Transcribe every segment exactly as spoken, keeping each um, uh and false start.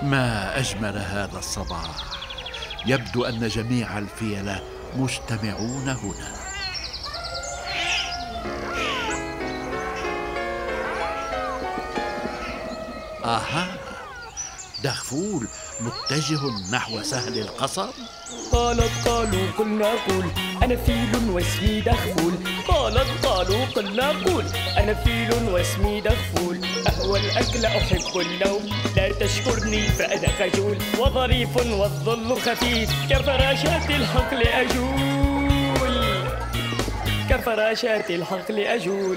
ما أجمل هذا الصباح. يبدو أن جميع الفيلة مجتمعون هنا. آها، دغفول متجه نحو سهل القصب. قالت قالوا قلنا قول أنا فيل واسمي دغفول. قالت قالوا قلنا قول أنا فيل واسمي دغفول. أهوى الأكل أحب النوم لا تشكرني فأنا خجول. وظريف والظل خفيف كفراشات الحقل أجول. كفراشات الحقل أجول.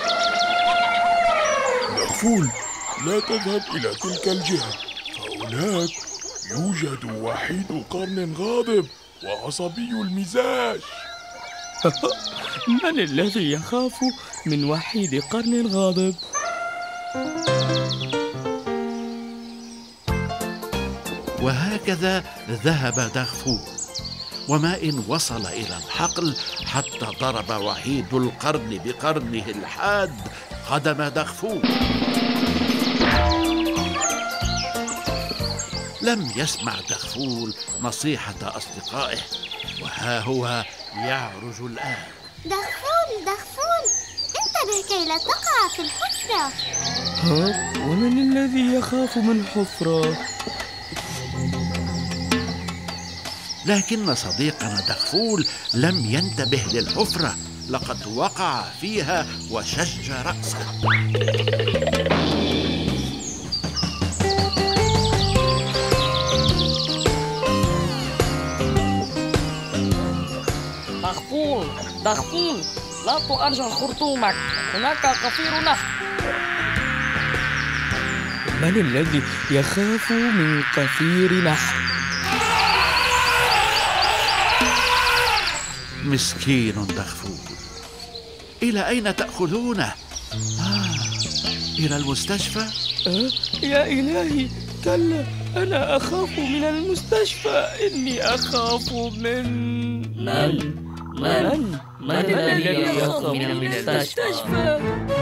دغفول، لا تذهب إلى تلك الجهة، فهناك يوجد وحيد قرن غاضب وعصبي المزاج. من الذي يخاف من وحيد قرن غاضب؟ وهكذا ذهب دغفول، وما إن وصل إلى الحقل حتى ضرب وحيد القرن بقرنه الحاد قدم دغفول. لم يسمع دغفول نصيحة أصدقائه، وها هو يعرج الآن. دغفول دغفول، انتبه كي لا تقع في الحفرة. ها؟ ومن الذي يخاف من الحفرة؟ لكن صديقنا دغفول لم ينتبه للحفرة، لقد وقع فيها وشج رأسه. دغفول دغفول، لا تؤرجل خرطومك، هناك قفير نحل. من الذي يخاف من قفير نحل؟ مسكين دغفول، إلى أين تأخذونه؟ آه، إلى المستشفى؟ أه؟ يا إلهي، كلا، أنا أخاف من المستشفى. إني أخاف من من؟ من؟ من الذي يخاف من المستشفى؟